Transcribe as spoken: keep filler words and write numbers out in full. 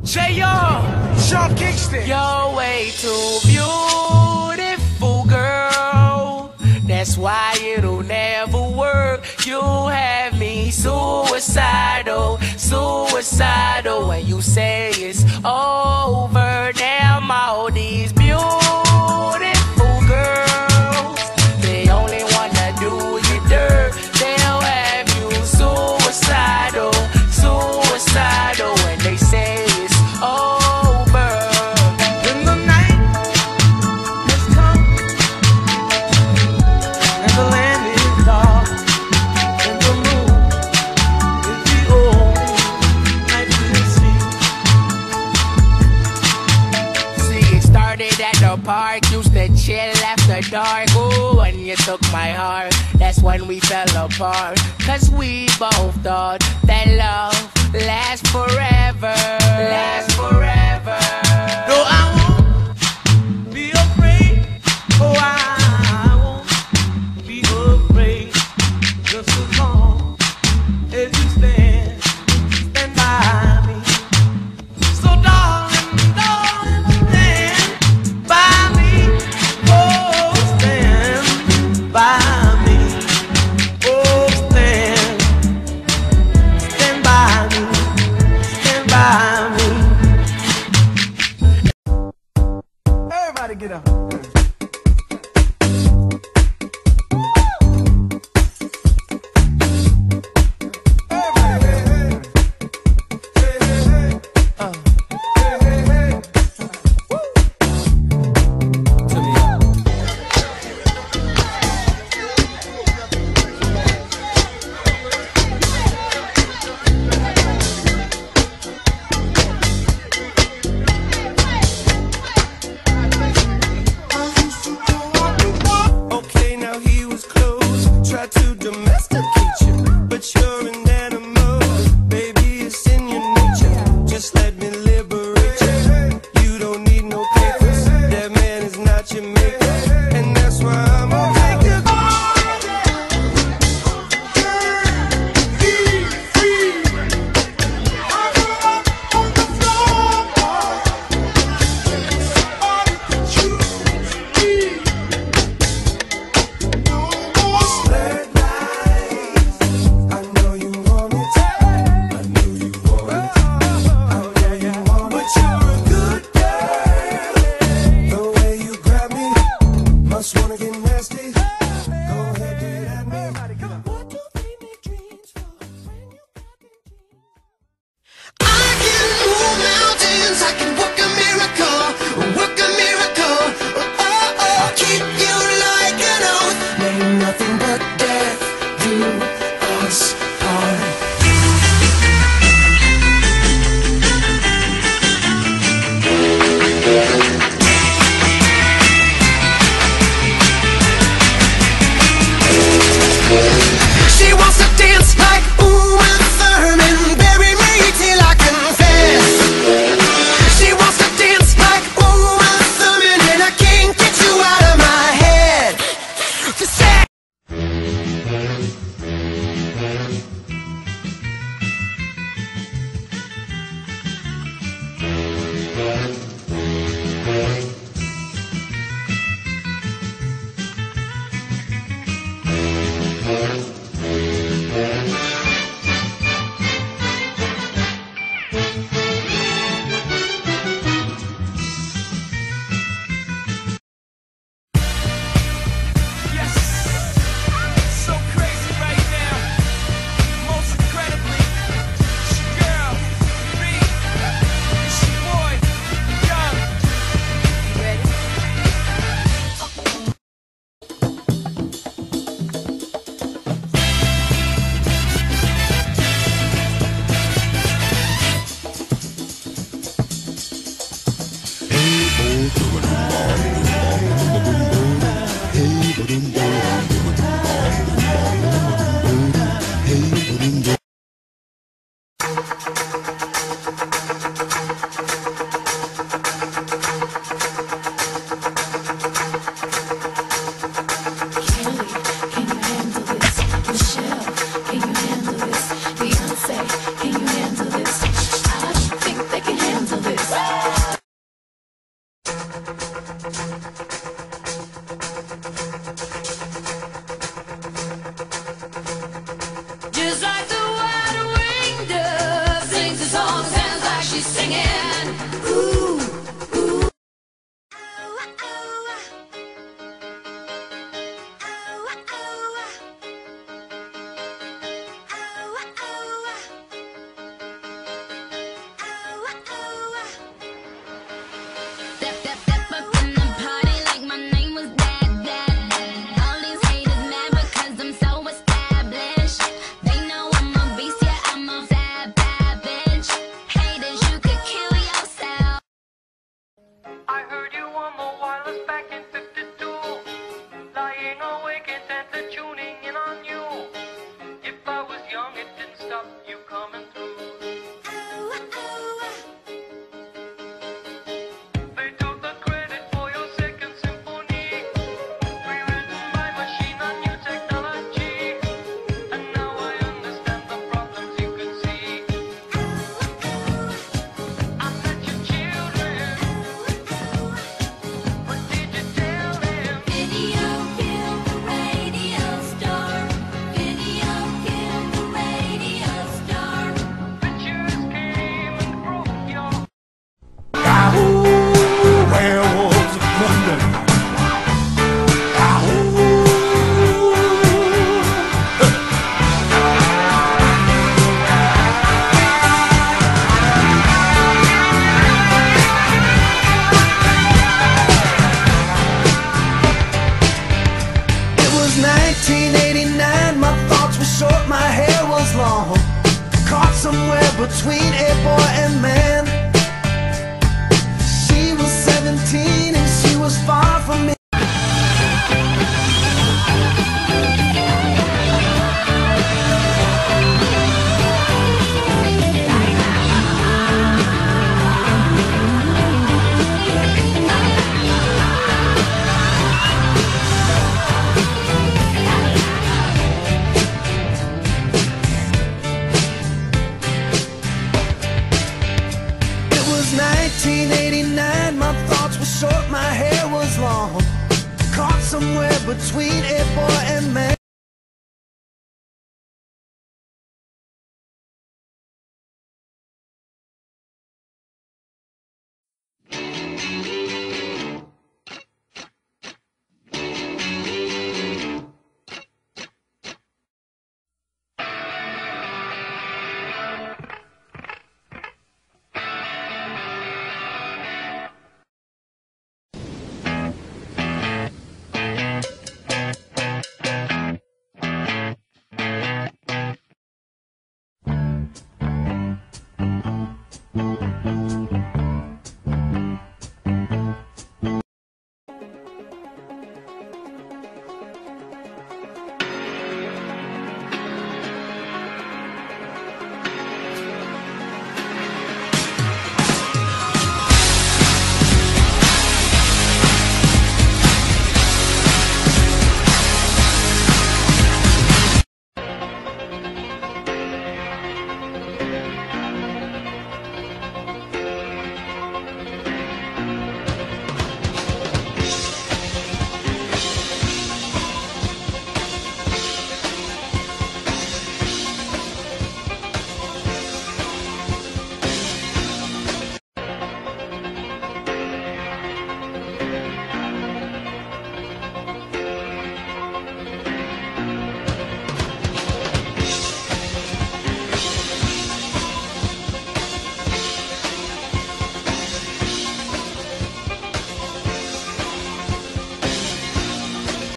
J R, Sean Kingston. You're way too beautiful, girl. That's why it'll never work. You have me suicidal, suicidal. When you say it's over, damn all these beautiful girls, they only wanna do you dirt. They'll have you suicidal, suicidal. When they say it's over. When the night has come and the land is dark and the moon is the only night we see. See, it started at the park, used to chill after dark. Ooh, when you took my heart, that's when we fell apart. Cause we both thought that love lasts forever, lasts forever. No, I won't be afraid. Oh, I won't be afraid. Just as long as you stand, stand by me. So darling, darling, stand by me. Oh, stand by me. Oh, stand, stand by me. Stand by me. Everybody get up. Okay, now he was close, tried to domesticate you, but you're an animal, baby, it's in your nature. Just let me liberate you. You don't need no papers, that man is not your maker, and that's why I'm gonna take you. Red light. somewhere between a boy and man.